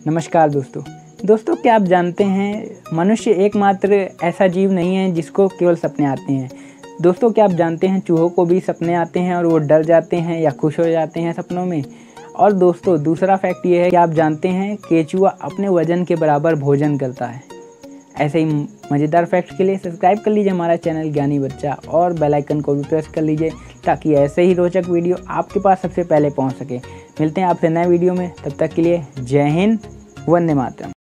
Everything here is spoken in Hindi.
नमस्कार दोस्तों, क्या आप जानते हैं मनुष्य एकमात्र ऐसा जीव नहीं है जिसको केवल सपने आते हैं। दोस्तों, क्या आप जानते हैं चूहों को भी सपने आते हैं और वो डर जाते हैं या खुश हो जाते हैं सपनों में। और दोस्तों, दूसरा फैक्ट ये है कि आप जानते हैं केचुआ अपने वजन के बराबर भोजन करता है। ऐसे ही मज़ेदार फैक्ट के लिए सब्सक्राइब कर लीजिए हमारा चैनल ज्ञानी बच्चा और बेल आइकन को भी प्रेस कर लीजिए ताकि ऐसे ही रोचक वीडियो आपके पास सबसे पहले पहुंच सके। मिलते हैं आपसे नए वीडियो में, तब तक के लिए जय हिंद, वंदे मातरम।